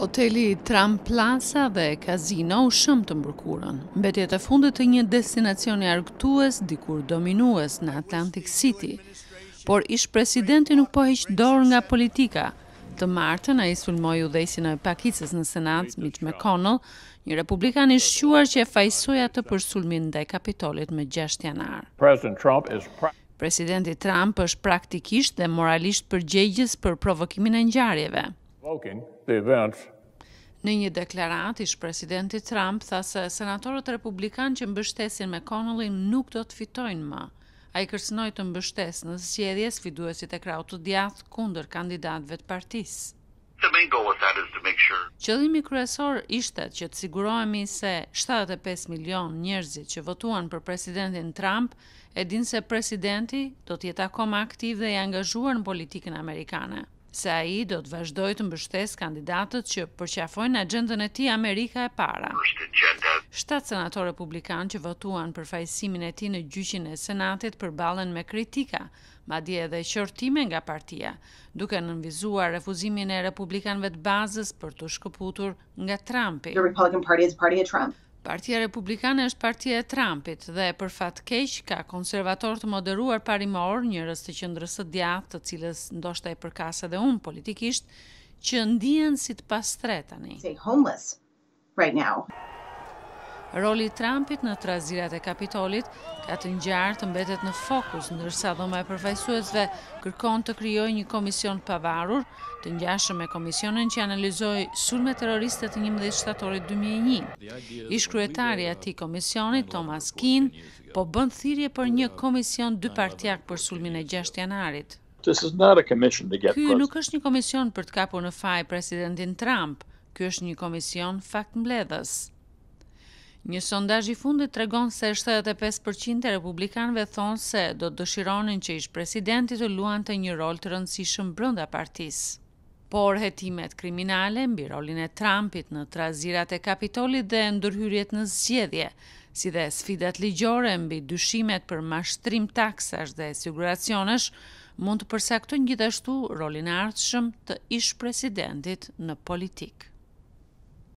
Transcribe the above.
Hoteli Trump Plaza dhe kazino u shëm të mërkurën. Mbetjet e fundit të një destinacioni argëtues, dikur dominues në Atlantic City. Por ish-presidenti nuk po heq dorë nga politika. Të martën ai sulmoi udhëheqësin e Partisës në Senat, Mitch McConnell, një republikan i shquar që e fajsoi atë për sulmin ndaj Kapitolit më 6 janar. Presidenti Trump është praktikisht dhe moralisht përgjegjës për provokimin e ngjarjeve. Në një deklaratë, ish-presidenti Trump tha se senatorët republikanë që mbështesin McConnellin nuk do të fitojnë më. Ai kërcënoi të mbështesë në zgjedhje sfiduesit e krahut të djathtë kundër kandidatëve të partisë. Qëllimi kryesor ishte që të sigurohemi se 75 milion njerëzit që votuan për presidentin Trump e dinë se presidenti do të jetë akoma aktiv dhe i angazhuar në politikën amerikane, se ai do të vazhdojë të mbështesë kandidatët që përqafojnë agjendën e tij Amerika e para. 7 senatorë republikanë që votuan për fajësimin e tij në gjyqin e Senatit përballen me kritika, madje edhe qortime nga partia, duke nënvizuar refuzimin e republikanëve të bazës për të shkëputur nga Trumpi. Partia Republikane është partia e Trumpit dhe për fat keq ka konservatorë të moderuar parimor, njerëz të qendrës së djathtë, të cilës ndoshta i përkas edhe unë politikisht, që ndihen si të pastret tani. Roli i Trumpit në trazirat e Kapitolit ka të ngjarë të mbetet në fokus, ndërsa dhoma e përfaqësuesve kërkon të krijojë një komision të pavarur, të ngjashëm me komisionin që analizoi sulmet terroriste të 11 shtatorit 2001. Ish-kryetari i atij komisioni, Thomas Keane, po bën thirrje për një komision dypartjak për sulmin e 6 janarit. Ky nuk është një komision për të kapur në faj presidentin Trump, ky është një komision faktmbledhës. Një sondazh i fundit tregon se 75% e republikanëve thonë se do të dëshironin që ish-presidenti të luante një rol të rëndësishëm brenda partisë. Por hetimet kriminale mbi rolin e Trumpit në trazirat e Kapitolit dhe ndërhyrjet në zgjedhje, si dhe sfidat ligjore mbi dyshimet për mashtrim taksash dhe siguracionesh, mund të përsaktojnë gjithashtu rolin e ardhshëm të ish-presidentit në politikë.